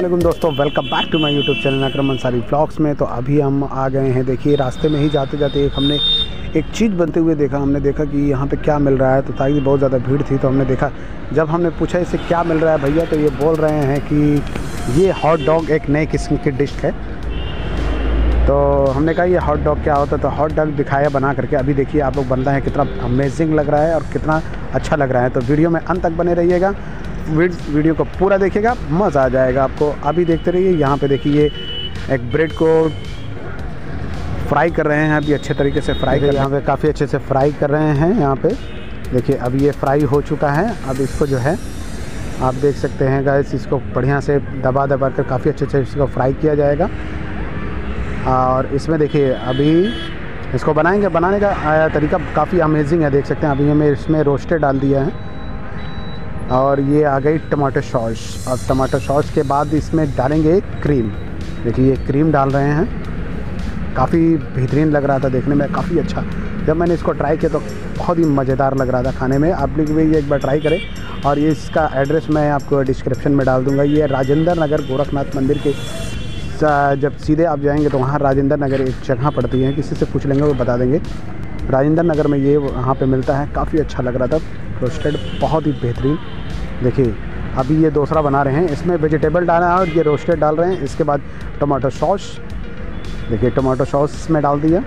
वालेकुम दोस्तों, welcome back to my YouTube channel Akram Ansari vlogs में। तो अभी हम आ गए हैं। देखिए रास्ते में ही जाते जाते हमने एक चीज़ बनते हुए देखा। हमने देखा कि यहाँ पे क्या मिल रहा है। तो ताकि बहुत ज़्यादा भीड़ थी तो हमने देखा, जब हमने पूछा इससे क्या मिल रहा है भैया, तो ये बोल रहे हैं कि ये हॉट डॉग एक नए किस्म की डिश है। तो हमने कहा ये हॉट डॉग क्या होता है। तो हॉट डॉग दिखाया बना करके। अभी देखिए आप लोग बनता है, कितना अमेजिंग लग रहा है और कितना अच्छा लग रहा है। तो वीडियो में अंत तक बने रहिएगा, वीडियो को पूरा देखिएगा, मज़ा आ जाएगा आपको। अभी देखते रहिए। यहाँ पे देखिए एक ब्रेड को फ्राई कर रहे हैं। अभी अच्छे तरीके से फ्राई कर, यहाँ पे काफ़ी अच्छे से फ्राई कर रहे हैं। यहाँ पे देखिए अभी ये फ्राई हो चुका है। अब इसको जो है आप देख सकते हैं गाइस, इसको बढ़िया से दबा कर काफ़ी अच्छे से इसको फ्राई किया जाएगा। और इसमें देखिए अभी इसको बनाने का तरीका काफ़ी अमेजिंग है। देख सकते हैं अभी हमें इसमें रोस्टेड डाल दिया है और ये आ गई टमाटो सॉस। और टमाटो सॉस के बाद इसमें डालेंगे क्रीम। देखिए ये क्रीम डाल रहे हैं। काफ़ी बेहतरीन लग रहा था देखने में, काफ़ी अच्छा। जब मैंने इसको ट्राई किया तो बहुत ही मज़ेदार लग रहा था खाने में। आप लोग भी एक बार ट्राई करें। और ये इसका एड्रेस मैं आपको डिस्क्रिप्शन में डाल दूँगा। ये राजेंद्र नगर गोरखनाथ मंदिर के जब सीधे आप जाएंगे तो वहाँ राजेंद्र नगर एक जगह पड़ती है, किसी से पूछ लेंगे वो बता देंगे। राजेंद्र नगर में ये वहाँ पे मिलता है। काफ़ी अच्छा लग रहा था, रोस्टेड, बहुत ही बेहतरीन। देखिए अभी ये दूसरा बना रहे हैं। इसमें वेजिटेबल डाला है और ये रोस्टेड डाल रहे हैं। इसके बाद टमाटो सॉस, देखिए टमाटो सॉस इसमें डाल दिया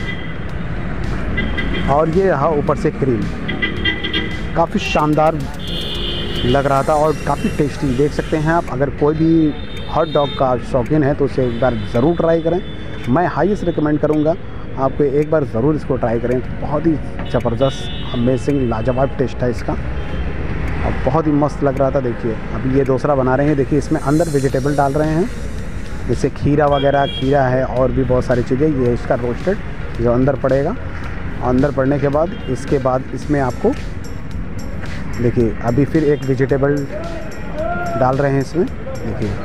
और ये रहा ऊपर से क्रीम। काफ़ी शानदार लग रहा था और काफ़ी टेस्टी। देख सकते हैं आप, अगर कोई भी हॉट डॉग का शौकीन है तो उसे एक बार ज़रूर ट्राई करें। मैं हाईएस्ट रिकमेंड करूँगा आपको, एक बार ज़रूर इसको ट्राई करें। बहुत ही ज़बरदस्त, अमेजिंग, लाजवाब टेस्ट है इसका और बहुत ही मस्त लग रहा था। देखिए अभी ये दूसरा बना रहे हैं। देखिए इसमें अंदर वेजिटेबल डाल रहे हैं, जैसे खीरा वगैरह, खीरा है और भी बहुत सारी चीज़ें। ये इसका रोस्टेड जो अंदर पड़ेगा। अंदर पड़ने के बाद इसके बाद इसमें आपको देखिए अभी फिर एक वेजिटेबल डाल रहे हैं इसमें। देखिए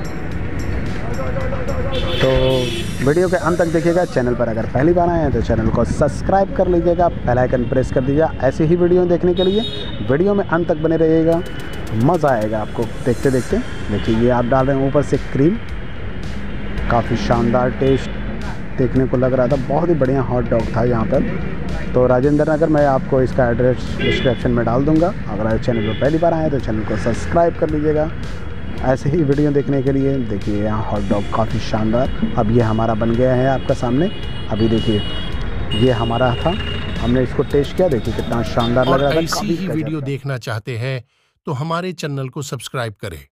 तो वीडियो के अंत तक देखिएगा। चैनल पर अगर पहली बार आए हैं तो चैनल को सब्सक्राइब कर लीजिएगा, बेल आइकन प्रेस कर दीजिएगा ऐसे ही वीडियो देखने के लिए। वीडियो में अंत तक बने रहिएगा, मज़ा आएगा आपको देखते देखते। देखिए ये आप डाल रहे हैं ऊपर से क्रीम। काफ़ी शानदार टेस्ट देखने को लग रहा था। बहुत ही बढ़िया हॉट डॉग था यहाँ पर। तो राजेंद्र नगर, मैं आपको इसका एड्रेस डिस्क्रिप्शन में डाल दूँगा। अगर चैनल पर पहली बार आए तो चैनल को सब्सक्राइब कर लीजिएगा ऐसे ही वीडियो देखने के लिए। देखिए यहाँ हॉट डॉग काफ़ी शानदार। अब ये हमारा बन गया है आपका सामने। अभी देखिए ये हमारा था, हमने इसको टेस्ट किया। देखिए कितना शानदार लग रहा था। ऐसी ही वीडियो देखना चाहते हैं तो हमारे चैनल को सब्सक्राइब करें।